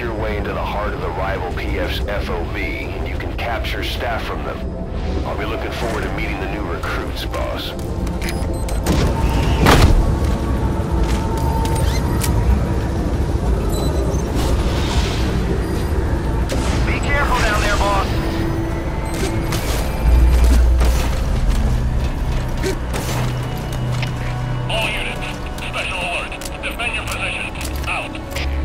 your way into the heart of the rival PF's FOB, and you can capture staff from them. I'll be looking forward to meeting the new recruits, boss. Be careful down there, boss. All units, special alert. Defend your positions. Out.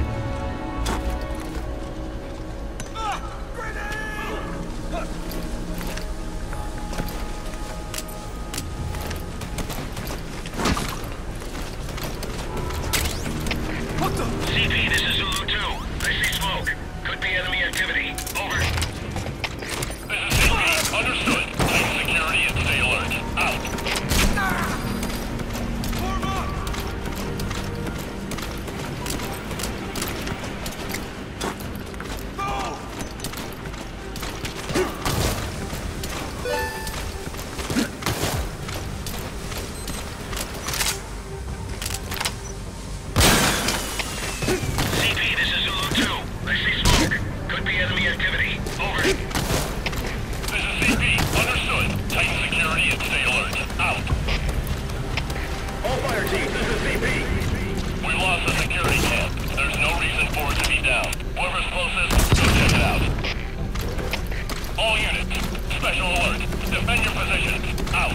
CP, this is Zulu 2. I see smoke. Could be enemy activity. Over. This is CP. Understood. Tighten security and stay alert. Out. Form up! CP, this is Zulu 2. I see smoke. Could be enemy activity. Over. This is CP. Understood. Tighten security and stay alert. Out. All fire teams, this is CP. We lost the security camp. There's no reason for it to be down. Whoever's closest, go check it out. All units, special alert. Defend your positions. Out.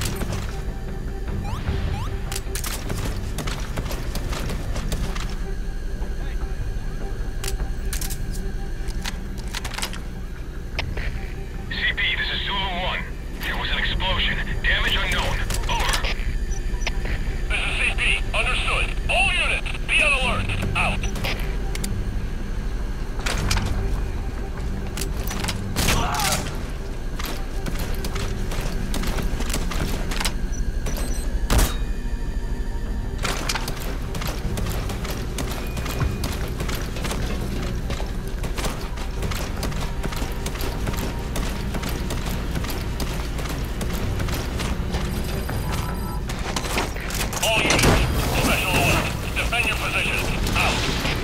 CP, this is Zulu 1. There was an explosion. Damage unknown. Over. This is CP. Understood. All units, be on alert. Out. All units, special alert. Defend your positions. Out.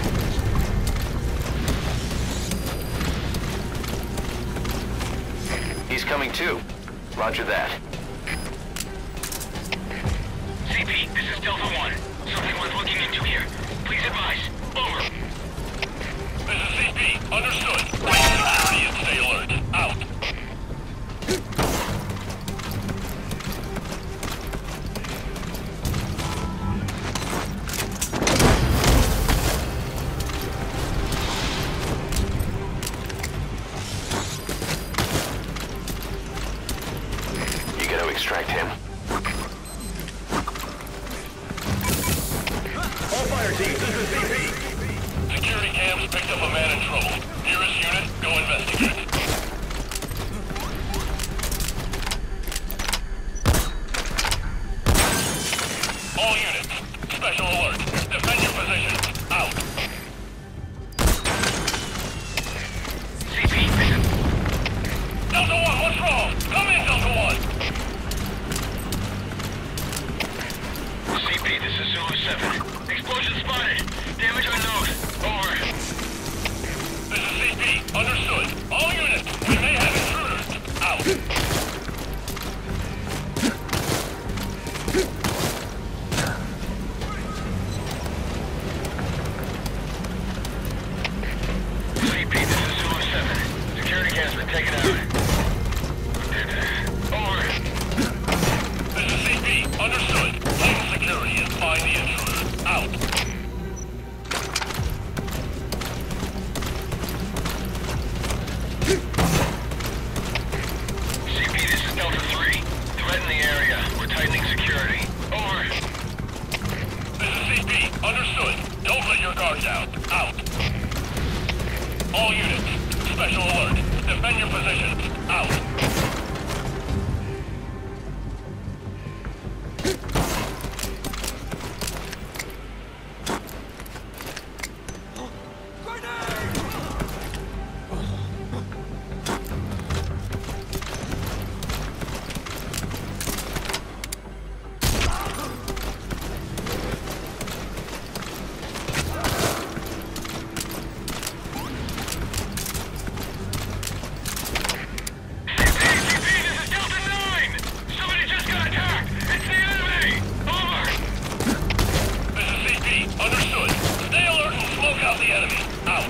He's coming too. Roger that. CP, this is Delta 1. Something worth looking into here. Please advise. Over. This is CP. Understood. Tighten security and stay alert. Out. You gotta extract him. All fire teams, this is CP. Security cams picked up a man in trouble. Nearest unit, go investigate. All units, special alert. Defend your positions. Out. CP, Delta 1, what's wrong? Come in, Delta 1. CP, this is Zulu 7. Explosion spotted. Damage unknown. Over. This is CP. Understood. All units, we may have intruders. Out. CP, this is Zulu 7. Security cam's been taken out. Over. This is CP. Understood. Tighten security and find the intruder. Out. CP, this is Delta 3. Threat in the area. We're tightening security. Over. This is CP. Understood. Don't let your guard down. Out. All units, special alert. Defend your positions. Out. enemy. Out.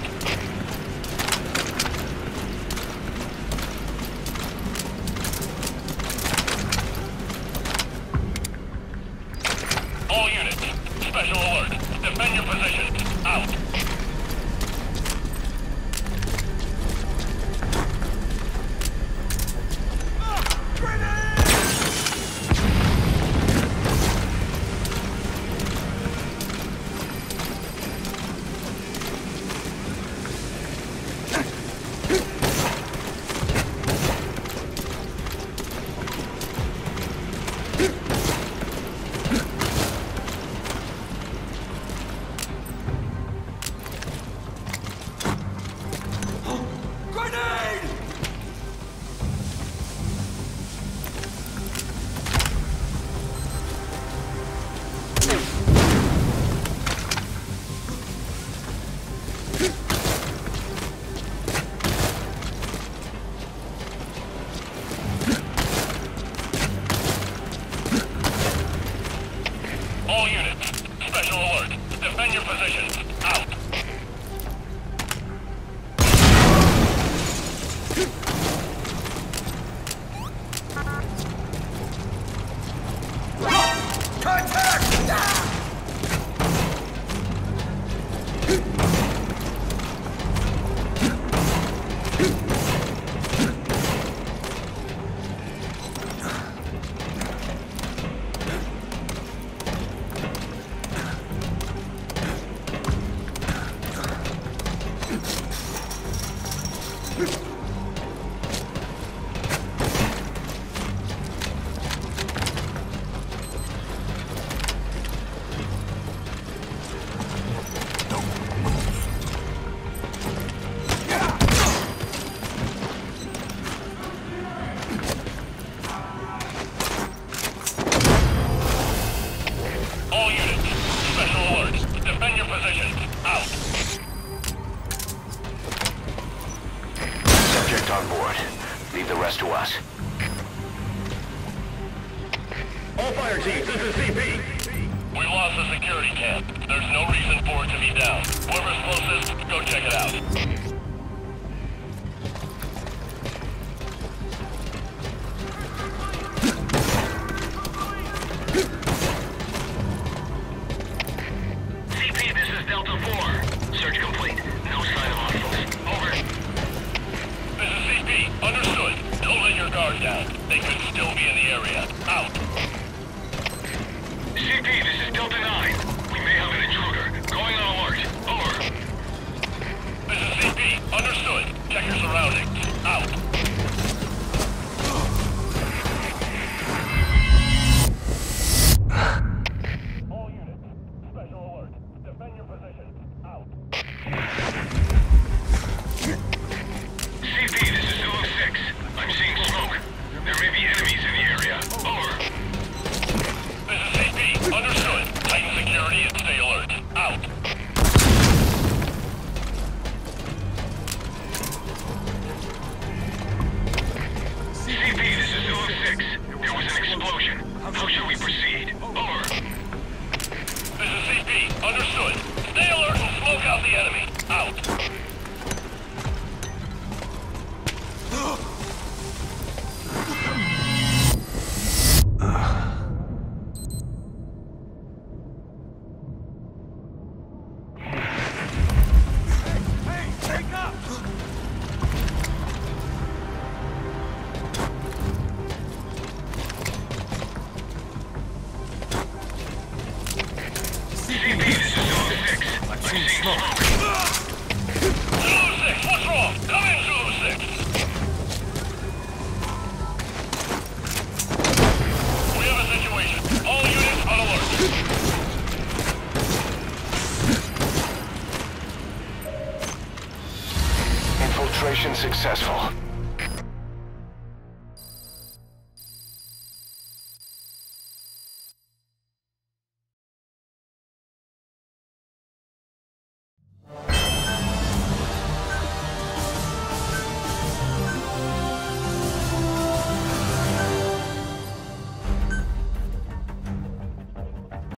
All units, special alert. Defend your positions. Out. All units, special alert. Defend your positions. Out. All units, special alert. Defend your positions. Out. Subject on board. Leave the rest to us. All fire teams, this is CP. We lost the security camp. There's no reason for it to be down. Whoever's closest, go check it out. CP, this is Delta 4. Search complete. No sign of hostiles. Over. This is CP. Understood. Don't let your guard down. They could still be in the area. Out. CP, this is Delta 9. We may have an intruder. Going on alert. Over. This is CP. Understood. Check your surroundings. Out. All units, special alert. Defend your positions. Out. CP, this is Zulu 6. I'm seeing smoke. There may be enemies in the area. Over. This is CP. Understood. Tighten security and stay alert. Out. CP, this is Zulu 6. There was an explosion. How should we proceed? Over. This is CP. Understood. Stay alert and smoke out the enemy. Out. CP, this is Zulu 6. I'm seeing smoke. Zulu 6, what's wrong? Come in, Zulu 6. We have a situation. All units on alert. Infiltration successful.